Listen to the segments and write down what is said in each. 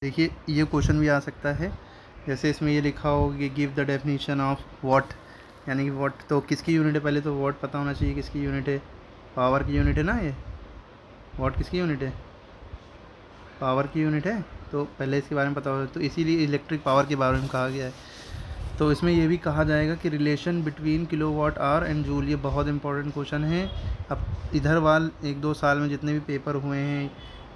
देखिए ये क्वेश्चन भी आ सकता है, जैसे इसमें ये लिखा हो कि give the definition of watt, यानी कि वॉट तो किसकी यूनिट है, पहले तो वॉट पता होना चाहिए किसकी यूनिट है, पावर की यूनिट है ना। ये वॉट किसकी यूनिट है, पावर की यूनिट है, तो पहले इसके बारे में पता हो, तो इसीलिए इलेक्ट्रिक पावर के बारे में कहा गया है। तो इसमें ये भी कहा जाएगा कि relation between kilowatt hour and joule, ये बहुत इंपॉर्टेंट क्वेश्चन है। अब इधर वाल 1-2 साल में जितने भी पेपर हुए हैं,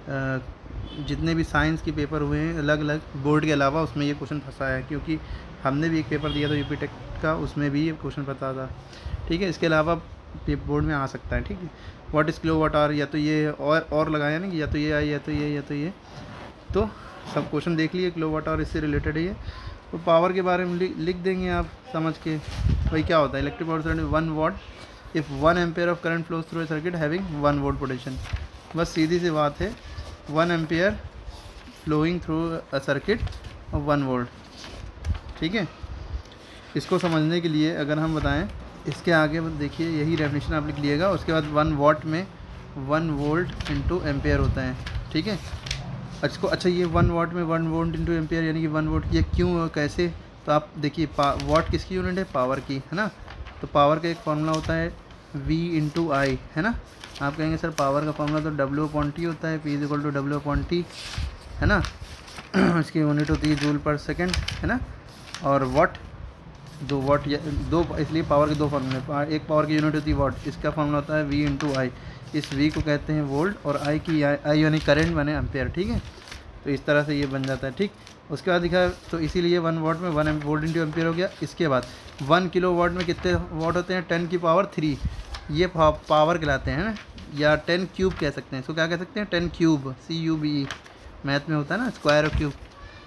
जितने भी साइंस के पेपर हुए हैं अलग अलग बोर्ड के अलावा, उसमें ये क्वेश्चन फंसा है, क्योंकि हमने भी एक पेपर दिया था यूपी टेक का, उसमें भी ये क्वेश्चन पता था। ठीक है, इसके अलावा बोर्ड में आ सकता है। ठीक है, व्हाट इज़ किलोवाट आवर, या तो ये और लगाया ना, या तो ये आई, या तो ये, या तो ये, तो सब क्वेश्चन देख लिए, किलोवाट आवर इससे रिलेटेड है ये। तो पावर के बारे में लिख देंगे आप समझ के, भाई क्या होता है electric power circuit 1 watt if 1 ampere of current flows through a circuit having 1 volt potential. बस सीधी सी बात है, 1 ampere flowing through a circuit of 1 volt. ठीक है, इसको समझने के लिए अगर हम बताएं, इसके आगे देखिए यही डेफिनेशन आप लिख लिएगा, उसके बाद 1 वाट में 1 वोल्ट इंटू एम्पेयर होता है। ठीक है, अच्छा ये 1 वाट में 1 वोल्ट इंटू एम्पेयर, यानी कि 1 वोल्ट, ये क्यों कैसे, तो आप देखिए वाट किसकी यूनिट है, पावर की, है ना। तो पावर का एक फार्मूला होता है V इंटू आई, है ना। आप कहेंगे सर पावर का फार्मूला तो W/T होता है, P इक्वल टू W/T, है ना। इसकी यूनिट होती है जूल पर सेकेंड, है ना। और वाट 2 वाट, दो, इसलिए पावर के 2 फार्मूले, एक पावर की यूनिट होती है वाट, इसका फार्मूला होता है V इंटू आई, इस V को कहते हैं वोल्ट, और आई की आई यानी करंट माने एम्पेयर। ठीक है, तो इस तरह से ये बन जाता है। ठीक, उसके बाद दिखा, तो इसीलिए 1 वाट में 1 वोल्ट इंटू एम्पेयर हो गया। इसके बाद 1 किलो वाट में कितने वाट होते हैं, 10 की पावर 3, ये पावर कहलाते हैं ना, या 10 क्यूब कह सकते हैं, इसको क्या कह सकते हैं, 10 क्यूब, CUBE मैथ में होता है ना, स्क्वायर ऑफ क्यूब।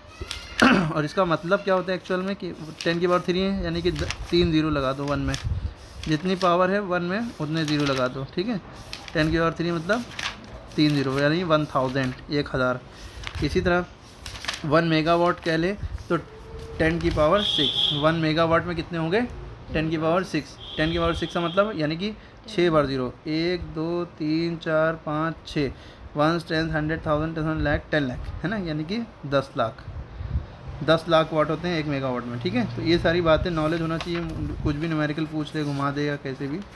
और इसका मतलब क्या होता है एक्चुअल में कि 10 की पावर 3 है, यानी कि 3 ज़ीरो लगा दो 1 में, जितनी पावर है 1 में उतने ज़ीरो लगा दो। ठीक है, 10 की पावर 3 मतलब 3 ज़ीरो, यानी 1000। इसी तरह 1 मेगावाट कह ले तो 10 की पावर 6, 1 मेगावाट में कितने होंगे, 10 की पावर 6, 10 की पावर 6 का मतलब यानी कि 6 बार ज़ीरो, 1 2 3 4 5 6, 1 10 100 1000 10 लाख 10 लाख, है ना, यानी कि 10 लाख, 10 लाख वाट होते हैं 1 मेगावाट में। ठीक है, तो ये सारी बातें नॉलेज होना चाहिए, कुछ भी न्यूमेरिकल पूछ ले, घुमा दे या कैसे भी।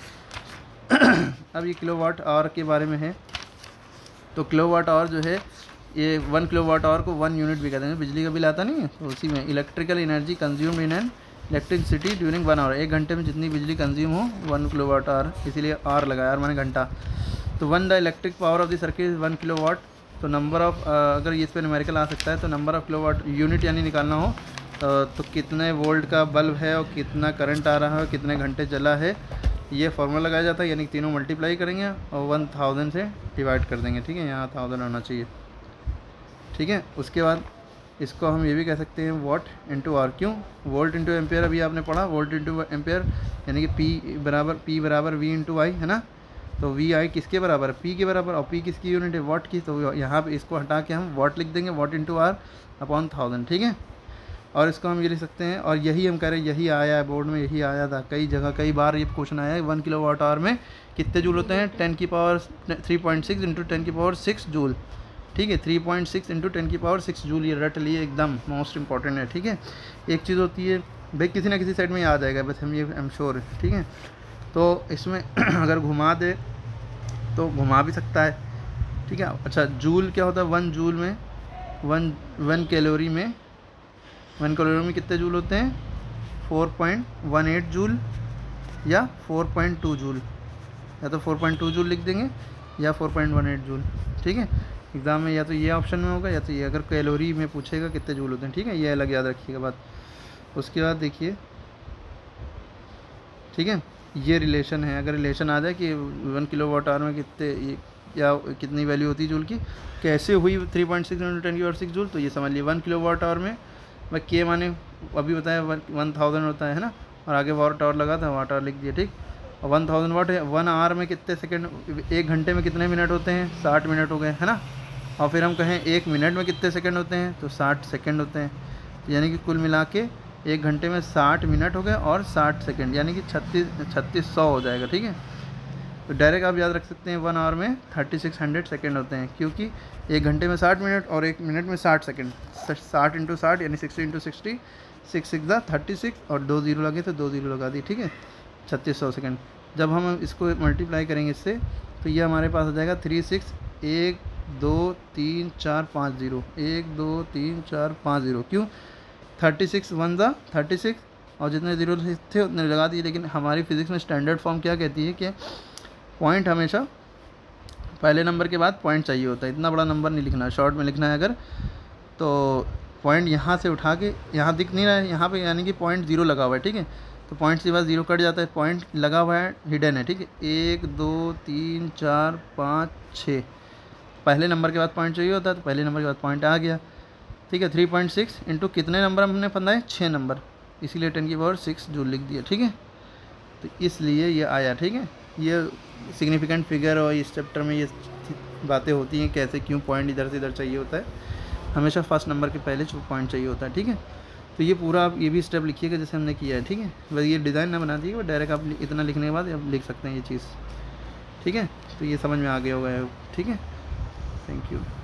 अब ये किलोवाट आवर के बारे में है, तो किलोवाट आवर जो है, ये 1 किलोवाट आवर को 1 यूनिट भी कहते हैं, बिजली का बिल आता नहीं है, तो उसी में electrical energy consumed in an electricity during 1 hour, 1 घंटे में जितनी बिजली कंज्यूम हो 1 किलोवाट आवर, इसीलिए आर लगाया, आर माने घंटा। तो 1 the electric power of the circuit 1 kilowatt, तो नंबर ऑफ, अगर इस पर न्यूमेरिकल आ सकता है तो नंबर ऑफ किलोवाट यूनिट यानी निकालना हो, तो कितने वोल्ट का बल्ब है और कितना करंट आ रहा है, कितने घंटे चला है, ये फार्मूला लगाया जाता है, यानी कि तीनों मल्टीप्लाई करेंगे और 1000 से डिवाइड कर देंगे। ठीक है, यहाँ 1000 होना चाहिए। ठीक है, उसके बाद इसको हम ये भी कह सकते हैं वॉट इंटू आर, क्यों, वोल्ट इंटू एम्पेयर, अभी आपने पढ़ा वोल्ट इंटू एम्पेयर, यानी कि P बराबर V इंटू आई, है ना। तो V आई किसके बराबर है, P के बराबर, और P किसकी यूनिट है, वॉट की, तो यहाँ पे इसको हटा के हम वॉट लिख देंगे, वॉट इंटू आर अपॉन 1000। ठीक है, और इसको हम ये लिख सकते हैं, और यही हम कह रहे हैं, यही आया है बोर्ड में, यही आया था कई जगह, कई बार ये क्वेश्चन आया है, 1 किलोवाट आवर में कितने जूल होते हैं, 10 की पावर 3.6 इंटू 10 की पावर 6 जूल। ठीक है, 3.6 इंटू 10 की पावर 6 जूल, ये रट लिए एकदम, मोस्ट इंपॉर्टेंट है। ठीक है, एक चीज़ होती है भाई, किसी ना किसी साइड में याद आएगा, बस हम ये आई एम श्योर है। ठीक है, तो इसमें अगर घुमा दे तो घुमा भी सकता है। ठीक है, अच्छा जूल क्या होता है, 1 जूल में 1 कैलोरी में 1 कैलोरी में कितने जूल होते हैं, 4.18 जूल या 4.2 जूल, या तो 4.2 जूल लिख देंगे या 4.18 जूल। ठीक है, एग्ज़ाम में या तो ये ऑप्शन में होगा या तो ये, अगर कैलोरी में पूछेगा कितने जूल होते हैं। ठीक है, ये अलग याद रखिएगा बात। उसके बाद देखिए, ठीक है, ये रिलेशन है, अगर रिलेशन आ जाए कि 1 किलोवाट आवर में कितने या कितनी वैल्यू होती है जूल की, कैसे हुई 3.6 इंटू 10 की पावर 6 जूल, तो ये समझ लिए 1 किलोवाट आवर में मैं के माने अभी बताया 1000 होता है ना, और आगे वाट आवर लगा था, वाट आवर लिख दिया। ठीक, और 1000 वाट है, 1 आवर में कितने सेकंड, 1 घंटे में कितने मिनट होते हैं, 60 मिनट हो गए, है ना। और फिर हम कहें 1 मिनट में कितने सेकंड होते हैं, तो 60 सेकंड होते हैं, तो यानी कि कुल मिला के 1 घंटे में 60 मिनट हो गए और 60 सेकंड, यानी कि 3600 हो जाएगा। ठीक है, तो डायरेक्ट आप याद रख सकते हैं 1 आवर में 3600 सेकंड होते हैं, क्योंकि 1 घंटे में 60 मिनट और 1 मिनट में 60 सेकंड, 60 इंटू 60 यानी 60 इंटू 60, 6 6 36 और 2 0 लगे तो 2 0 लगा दी, ठीक है, 3600 सेकेंड। जब हम इसको मल्टीप्लाई करेंगे इससे तो ये हमारे पास आ जाएगा 36 1 2 3 4 5 0, 1 2 3 4 5 0। क्यों? 36 1 ज़ा 36 और जितने ज़ीरो थे उतने लगा दिए। लेकिन हमारी फिज़िक्स में स्टैंडर्ड फॉर्म क्या कहती है कि पॉइंट हमेशा पहले नंबर के बाद पॉइंट चाहिए होता है। इतना बड़ा नंबर नहीं लिखना है, शॉर्ट में लिखना है अगर तो पॉइंट यहाँ से उठा के, यहाँ दिख नहीं रहा है यहाँ पे, यानी कि पॉइंट 0 लगा हुआ है, ठीक है, तो पॉइंट के बाद 0 कट जाता है, पॉइंट लगा हुआ है हिडन है, ठीक है। 1 2 3 4 5 6 पहले नंबर के बाद पॉइंट चाहिए होता है, तो पहले नंबर के बाद पॉइंट आ गया, ठीक है। 3.6 इंटू कितने नंबर हमने बनाए? 6 नंबर, इसीलिए 10⁻6 जूल लिख दिया, ठीक है। तो इसलिए ये आया, ठीक है। ये सिग्निफिकेंट फिगर और इस चैप्टर में ये बातें होती हैं कैसे क्यों पॉइंट इधर से इधर चाहिए होता है, हमेशा फर्स्ट नंबर के पहले जो पॉइंट चाहिए होता है, ठीक है। तो ये पूरा आप ये भी स्टेप लिखिएगा जैसे हमने किया है, ठीक है। बस ये डिज़ाइन ना बना दीजिएगा, डायरेक्ट आप इतना लिखने के बाद आप लिख सकते हैं ये चीज़, ठीक है। तो ये समझ में आ गया होगा, ठीक है। Thank you.